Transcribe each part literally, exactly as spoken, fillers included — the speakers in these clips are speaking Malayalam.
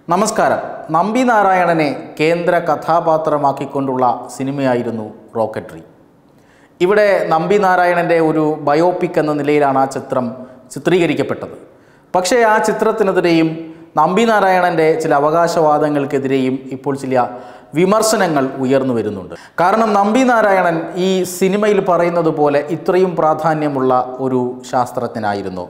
നമസ്കാരം. നമ്പി നാരായണനെ കേന്ദ്ര കഥാപാത്രമാക്കിക്കൊണ്ടുള്ള സിനിമയായിരുന്നു റോക്കറ്ററി. ഇവിടെ നമ്പി നാരായണൻ്റെ ഒരു ബയോപിക് എന്ന നിലയിലാണ് ആ ചിത്രം ചിത്രീകരിക്കപ്പെട്ടത്. പക്ഷേ ആ ചിത്രത്തിനെതിരെയും നമ്പി നാരായണൻ്റെ ചില അവകാശവാദങ്ങൾക്കെതിരെയും ഇപ്പോൾ ചില വിമർശനങ്ങൾ ഉയർന്നു വരുന്നുണ്ട്. കാരണം നമ്പി നാരായണൻ ഈ സിനിമയിൽ പറയുന്നത് പോലെ ഇത്രയും പ്രാധാന്യമുള്ള ഒരു ശാസ്ത്രജ്ഞനായിരുന്നു.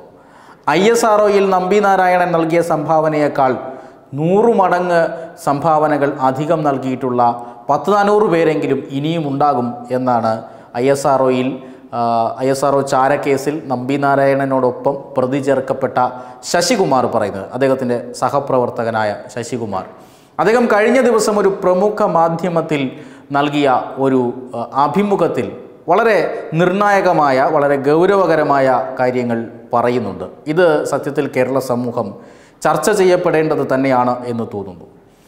ഐ എസ് ആർ ഒയിൽ നമ്പി നാരായണൻ നൽകിയ സംഭാവനയേക്കാൾ നൂറു മടങ്ങ് സംഭാവനകൾ അധികം നൽകിയിട്ടുള്ള പത്ത് നാനൂറ് പേരെങ്കിലും ഇനിയും ഉണ്ടാകും എന്നാണ് ഐ എസ് ആർ ഒയിൽ ഐ എസ് ആർ ഒ ചാരക്കേസിൽ നമ്പി നാരായണനോടൊപ്പം പ്രതി ചേർക്കപ്പെട്ട ശശികുമാർ പറയുന്നത്. അദ്ദേഹത്തിൻ്റെ സഹപ്രവർത്തകനായ ശശികുമാർ അദ്ദേഹം കഴിഞ്ഞ ദിവസം ഒരു പ്രമുഖ മാധ്യമത്തിൽ നൽകിയ ഒരു അഭിമുഖത്തിൽ വളരെ നിർണായകമായ വളരെ ഗൗരവകരമായ കാര്യങ്ങൾ പറയുന്നുണ്ട്. ഇത് സത്യത്തിൽ കേരള സമൂഹം ചർച്ച ചെയ്യപ്പെടേണ്ടത് തന്നെയാണ് എന്ന് തോന്നുന്നു.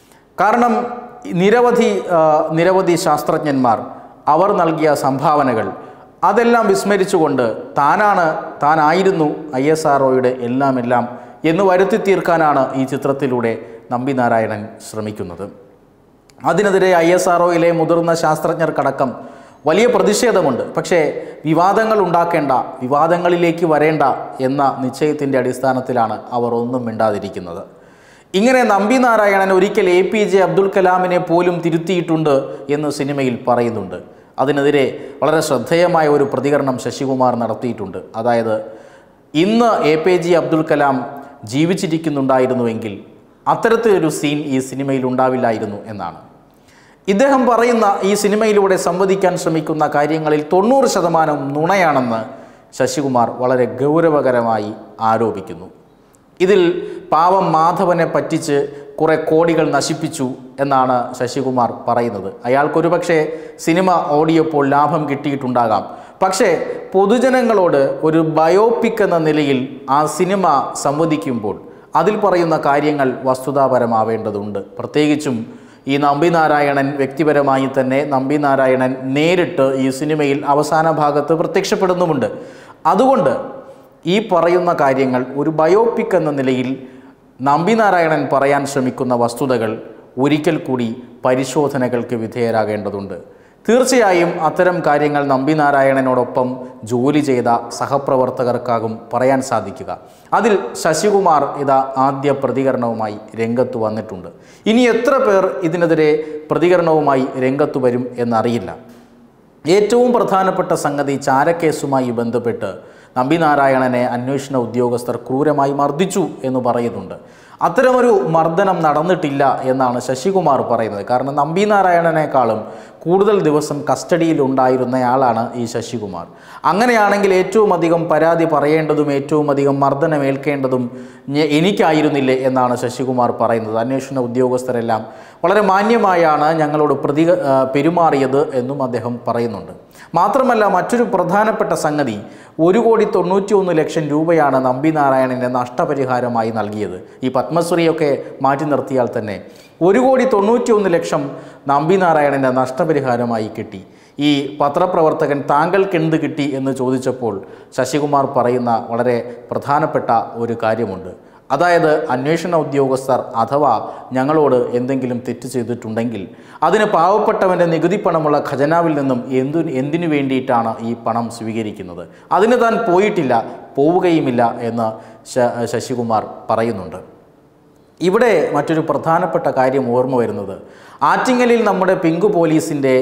കാരണം നിരവധി നിരവധി ശാസ്ത്രജ്ഞന്മാർ അവർ നൽകിയ സംഭാവനകൾ അതെല്ലാം വിസ്മരിച്ചുകൊണ്ട് താനാണ് താനായിരുന്നു ഐ എസ് ആർ ഒയുടെ എല്ലാം എല്ലാം എന്ന് വരുത്തി തീർക്കാനാണ് ഈ ചിത്രത്തിലൂടെ നമ്പി നാരായണൻ ശ്രമിക്കുന്നത്. അതിനെതിരെ ഐ എസ് ആർ ഒയിലെ മുതിർന്ന ശാസ്ത്രജ്ഞർക്കടക്കം വലിയ പ്രതിഷേധമുണ്ട്. പക്ഷേ വിവാദങ്ങൾ ഉണ്ടാക്കേണ്ട, വിവാദങ്ങളിലേക്ക് വരേണ്ട എന്ന നിശ്ചയത്തിൻ്റെ അടിസ്ഥാനത്തിലാണ് അവർ ഒന്നും മിണ്ടാതിരിക്കുന്നത്. ഇങ്ങനെ നമ്പി നാരായണൻ ഒരിക്കൽ എ പി ജെ അബ്ദുൽ കലാമിനെ പോലും തിരുത്തിയിട്ടുണ്ട് എന്ന് സിനിമയിൽ പറയുന്നുണ്ട്. അതിനെതിരെ വളരെ ശ്രദ്ധേയമായ ഒരു പ്രതികരണം ശശികുമാർ നടത്തിയിട്ടുണ്ട്. അതായത് ഇന്ന് A P J Abdul Kalam ജീവിച്ചിരിക്കുന്നുണ്ടായിരുന്നുവെങ്കിൽ അത്തരത്തിലൊരു സീൻ ഈ സിനിമയിൽ ഉണ്ടാവില്ലായിരുന്നു എന്നാണ്. ഇദ്ദേഹം പറയുന്ന ഈ സിനിമയിലൂടെ സംവദിക്കാൻ ശ്രമിക്കുന്ന കാര്യങ്ങളിൽ തൊണ്ണൂറ് ശതമാനം നുണയാണെന്ന് ശശികുമാർ വളരെ ഗൗരവകരമായി ആരോപിക്കുന്നു. ഇതിൽ പാവം മാധവനെ പറ്റിച്ച് കുറേ കോടികൾ നശിപ്പിച്ചു എന്നാണ് ശശികുമാർ പറയുന്നത്. അയാൾക്കൊരു പക്ഷേ സിനിമ ഓടിയപ്പോൾ ലാഭം കിട്ടിയിട്ടുണ്ടാകാം. പക്ഷേ പൊതുജനങ്ങളോട് ഒരു ബയോപിക് എന്ന നിലയിൽ ആ സിനിമ സംവദിക്കുമ്പോൾ അതിൽ പറയുന്ന കാര്യങ്ങൾ വസ്തുതാപരമാവേണ്ടതുണ്ട്. പ്രത്യേകിച്ചും ഈ നമ്പി നാരായണൻ വ്യക്തിപരമായി തന്നെ നമ്പി നാരായണൻ നേരിട്ട് ഈ സിനിമയിൽ അവസാന ഭാഗത്ത് പ്രത്യക്ഷപ്പെടുന്നുമുണ്ട്. അതുകൊണ്ട് ഈ പറയുന്ന കാര്യങ്ങൾ ഒരു ബയോപിക് എന്ന നിലയിൽ നമ്പി നാരായണൻ പറയാൻ ശ്രമിക്കുന്ന വസ്തുതകൾ ഒരിക്കൽ കൂടി പരിശോധനകൾക്ക് വിധേയരാകേണ്ടതുണ്ട്. തീർച്ചയായും അത്തരം കാര്യങ്ങൾ നമ്പി നാരായണനോടൊപ്പം ജോലി ചെയ്ത സഹപ്രവർത്തകർക്കാകും പറയാൻ സാധിക്കുക. അതിൽ ശശികുമാർ ഇതാ ആദ്യ പ്രതികരണവുമായി രംഗത്ത് വന്നിട്ടുണ്ട്. ഇനി എത്ര പേർ ഇതിനെതിരെ പ്രതികരണവുമായി രംഗത്ത് വരും എന്നറിയില്ല. ഏറ്റവും പ്രധാനപ്പെട്ട സംഗതി ചാരക്കേസുമായി ബന്ധപ്പെട്ട് നമ്പി നാരായണനെ അന്വേഷണ ഉദ്യോഗസ്ഥർ ക്രൂരമായി മർദ്ദിച്ചു എന്ന് പറയുന്നുണ്ട്. അത്തരമൊരു മർദ്ദനം നടന്നിട്ടില്ല എന്നാണ് ശശികുമാർ പറയുന്നത്. കാരണം നമ്പി നാരായണനേക്കാളും കൂടുതൽ ദിവസം കസ്റ്റഡിയിൽ ഉണ്ടായിരുന്നയാളാണ് ഈ ശശികുമാർ. അങ്ങനെയാണെങ്കിൽ ഏറ്റവും അധികം പരാതി പറയേണ്ടതും ഏറ്റവും അധികം മർദ്ദനം ഏൽക്കേണ്ടതും എനിക്കായിരുന്നില്ലേ എന്നാണ് ശശികുമാർ പറയുന്നത്. അന്വേഷണ ഉദ്യോഗസ്ഥരെല്ലാം വളരെ മാന്യമായാണ് ഞങ്ങളോട് പ്രതി പെരുമാറിയത് എന്നും അദ്ദേഹം പറയുന്നുണ്ട്. മാത്രമല്ല മറ്റൊരു പ്രധാനപ്പെട്ട സംഗതി, ഒരു കോടി തൊണ്ണൂറ്റി ഒന്ന് ലക്ഷം രൂപയാണ് നമ്പി നാരായണന് നഷ്ടപരിഹാരമായി നൽകിയത്. ഈ പത്മശ്രീയൊക്കെ മാറ്റി നിർത്തിയാൽ തന്നെ ഒരു കോടി തൊണ്ണൂറ്റി ഒന്ന് ലക്ഷം നമ്പി നാരായണൻ്റെ നഷ്ടപരിഹാരമായി കിട്ടി. ഈ പത്രപ്രവർത്തകൻ താങ്കൾക്ക് എന്ത് കിട്ടി എന്ന് ചോദിച്ചപ്പോൾ ശശികുമാർ പറയുന്ന വളരെ പ്രധാനപ്പെട്ട ഒരു കാര്യമുണ്ട്. അതായത് അന്വേഷണ ഉദ്യോഗസ്ഥർ അഥവാ ഞങ്ങളോട് എന്തെങ്കിലും തെറ്റ് ചെയ്തിട്ടുണ്ടെങ്കിൽ അതിന് പാവപ്പെട്ടവൻ്റെ നികുതി പണമുള്ള ഖജനാവിൽ നിന്നും എന്തു എന്തിനു വേണ്ടിയിട്ടാണ് ഈ പണം സ്വീകരിക്കുന്നത്, അതിന് താൻ പോയിട്ടില്ല, പോവുകയുമില്ല എന്ന് ശശികുമാർ പറയുന്നുണ്ട്. ഇവിടെ മറ്റൊരു പ്രധാനപ്പെട്ട കാര്യം ഓർമ്മ വരുന്നത്, ആറ്റിങ്ങലിൽ നമ്മുടെ പിങ്ക് പോലീസിൻ്റെ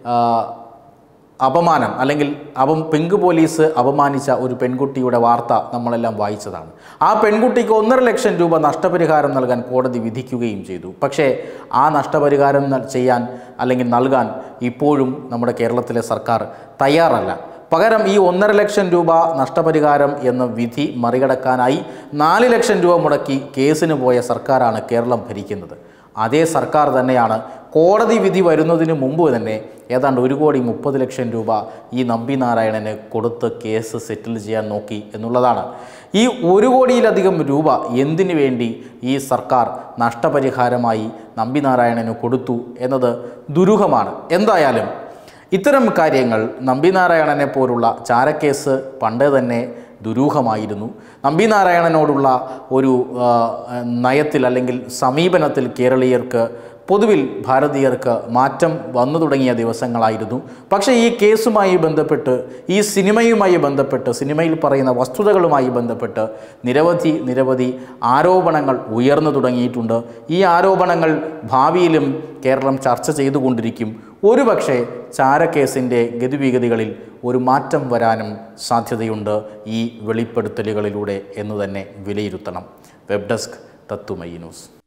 അപമാനം അല്ലെങ്കിൽ അവം പിങ്ക് പോലീസ് അപമാനിച്ച ഒരു പെൺകുട്ടിയുടെ വാർത്ത നമ്മളെല്ലാം വായിച്ചതാണ്. ആ പെൺകുട്ടിക്ക് ഒന്നര ലക്ഷം രൂപ നഷ്ടപരിഹാരം നൽകാൻ കോടതി വിധിക്കുകയും ചെയ്തു. പക്ഷേ ആ നഷ്ടപരിഹാരം ചെയ്യാൻ അല്ലെങ്കിൽ നൽകാൻ ഇപ്പോഴും നമ്മുടെ കേരളത്തിലെ സർക്കാർ തയ്യാറല്ല. പകരം ഈ ഒന്നര ലക്ഷം രൂപ നഷ്ടപരിഹാരം എന്ന വിധി മറികടക്കാനായി നാല് ലക്ഷം രൂപ മുടക്കി കേസിന് പോയ സർക്കാരാണ് കേരളം ഭരിക്കുന്നത്. അതേ സർക്കാർ തന്നെയാണ് കോടതി വിധി വരുന്നതിന് മുമ്പ് തന്നെ ഏതാണ്ട് ഒരു കോടി മുപ്പത് ലക്ഷം രൂപ ഈ നമ്പി നാരായണന് കൊടുത്ത് കേസ് സെറ്റിൽ ചെയ്യാൻ നോക്കി എന്നുള്ളതാണ്. ഈ ഒരു കോടിയിലധികം രൂപ എന്തിനു വേണ്ടി ഈ സർക്കാർ നഷ്ടപരിഹാരമായി നമ്പി നാരായണന് കൊടുത്തു എന്നത് ദുരൂഹമാണ്. എന്തായാലും ഇത്തരം കാര്യങ്ങൾ നമ്പി നാരായണനെ പോലുള്ള ചാരക്കേസ് പണ്ടേ തന്നെ ദുരൂഹമായിരുന്നു. നമ്പി നാരായണനോടുള്ള ഒരു നയത്തിൽ അല്ലെങ്കിൽ സമീപനത്തിൽ കേരളീയർക്ക് പൊതുവിൽ ഭാരതീയർക്ക് മാറ്റം വന്നു തുടങ്ങിയ ദിവസങ്ങളായിരുന്നു. പക്ഷേ ഈ കേസുമായി ബന്ധപ്പെട്ട്, ഈ സിനിമയുമായി ബന്ധപ്പെട്ട്, സിനിമയിൽ പറയുന്ന വസ്തുതകളുമായി ബന്ധപ്പെട്ട് നിരവധി നിരവധി ആരോപണങ്ങൾ ഉയർന്നു തുടങ്ങിയിട്ടുണ്ട്. ഈ ആരോപണങ്ങൾ ഭാവിയിലും കേരളം ചർച്ച ചെയ്തുകൊണ്ടിരിക്കും. ഒരുപക്ഷെ ചാരക്കേസിൻ്റെ ഗതിവിഗതികളിൽ ഒരു മാറ്റം വരാനും സാധ്യതയുണ്ട് ഈ വെളിപ്പെടുത്തലുകളിലൂടെ എന്ന് തന്നെ വിലയിരുത്തണം. വെബ് ഡെസ്ക് തത്തുമൈ ന്യൂസ്.